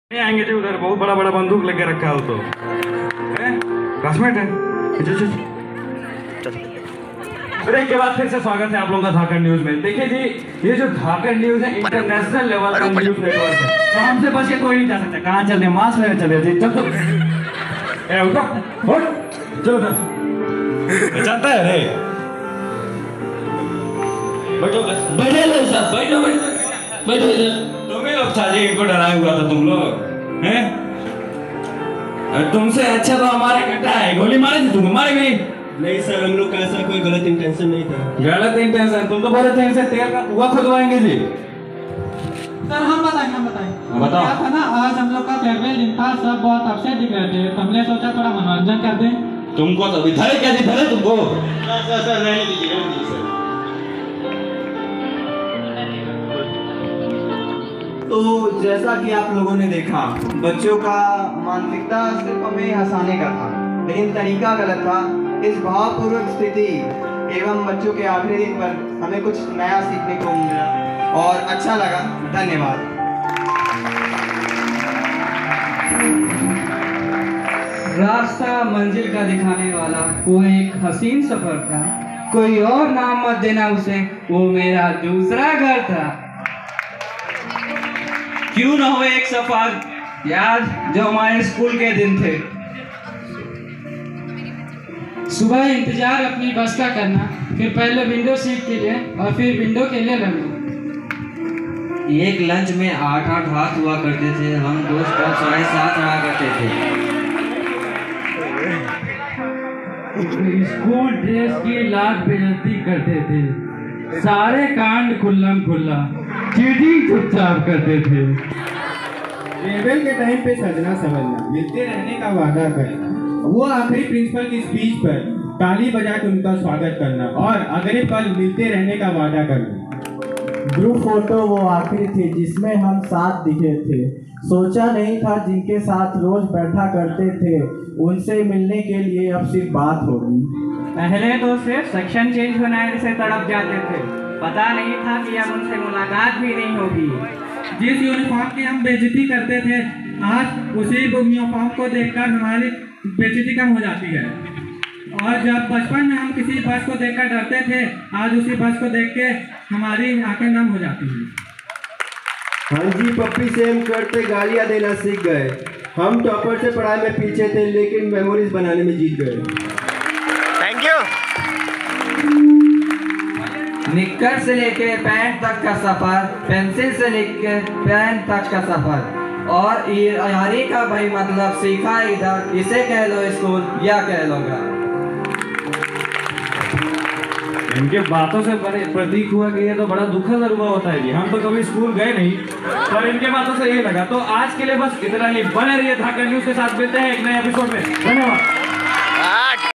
नहीं आएंगे जी, उधर बहुत बड़ा बड़ा बंदूक लेके रखा हो तो क्लासमेट है। ब्रेक के बाद फिर से स्वागत है आप लोगों का धाकड़ न्यूज में। देखिए जी, ये जो धाकड़ न्यूज है इंटरनेशनल लेवल का न्यूज नेटवर्क है, तो हमसे बच के कोई नहीं जा सकता। कहाँ चलते, मास्क लेने चले जी। चल चलो चलो जानता है रे, बैठो बैठे लो सब, बैठो बैठो बैठो इधर। तुम्हें लोग था जी, इनको डराया हुआ था तुम लोग हैं। तुमसे अच्छा तो हमारे कटा है, गोली मारे थे तुमको, मारे गई नहीं सर, हम लोग का ऐसा कोई गलत इंटेंशन नहीं था। गलत इंटेंशन? तुम तो बोले थे इनसे तेल का कुआं खुदवाएंगे जी। सर हम बताएं बताओ। क्या था ना, आज हम लोग का फेयरवेल दिन था, सब बहुत अपसेट दिख रहे थे, तो हमने सोचा थोड़ा मनोरंजन कर दें। तुमको तो धरे क्या जी, धरे तुमको। सर रहने दीजिए सर। तो जैसा कि आप लोगों ने देखा, बच्चों का मानसिकता सिर्फ हमें हंसाने का था, लेकिन तरीका गलत था। इस भावपूर्वक स्थिति एवं बच्चों के आखिरी दिन पर हमें कुछ नया सीखने को मिला और अच्छा लगा। धन्यवाद। रास्ता मंजिल का दिखाने वाला वो एक हसीन सफर था, कोई और नाम मत देना उसे, वो मेरा दूसरा घर था। क्यों ना हो एक सफर याद जो हमारे स्कूल के दिन थे। सुबह इंतजार अपनी बस का करना, फिर पहले विंडो सीट के लिए और फिर विंडो के लिए लड़ना। एक लंच में 8-8 हाथ हुआ करते थे, हम दोस्त 7:30 रहा करते थे। स्कूल ड्रेस की लाख बेइज्जती करते थे, सारे कांड खुल्लम खुल्ला, चीटिंग चुपचाप करते थे। फेयरवेल के टाइम पे सजना समझना, मिलते रहने का वादा करना, वो आखिरी प्रिंसिपल की स्पीच पर ताली बजा के उनका स्वागत करना और अगले पल मिलते रहने का वादा करना। ग्रुप फोटो वो आखिरी थी जिसमें हम साथ दिखे थे। सोचा नहीं था जिनके साथ रोज बैठा करते थे, उनसे मिलने के लिए अब सिर्फ बात होगी। पहले तो सिर्फ सेक्शन चेंज होने से तड़प जाते थे, पता नहीं था कि अब उनसे मुलाकात भी नहीं होगी। जिस यूनिफॉर्म की हम बेइज्जती करते थे, आज उसी यूनिफॉर्म को देखकर हमारी बेइज्जती कम हो जाती है। और जब बचपन में हम किसी बस को देखकर डरते थे, आज उसी बस को देख के हमारी आंखें नम हो जाती हैं। हाँ जी, पप्पी से हम करते गालियाँ देना सीख गए। हम टॉपर से पढ़ाई में पीछे थे, लेकिन मेमोरीज बनाने में जीत गए। Thank you. निक्कर से लेके पैंट तक का सफर, पेंसिल से लेके पेन तक का सफर, और यारी का भाई मतलब सीखा इधर, इसे कह लो स्कूल या कह लो घर। इनके बातों से प्रतीक हुआ कि ये तो बड़ा दुखद अनुभव होता है जी। हम तो कभी स्कूल गए नहीं, पर इनके बातों से ये लगा। तो आज के लिए बस इतना ही। बने रहिए धाकड़ न्यूज के साथ, मिलते हैं एक नए एपिसोड में। धन्यवाद।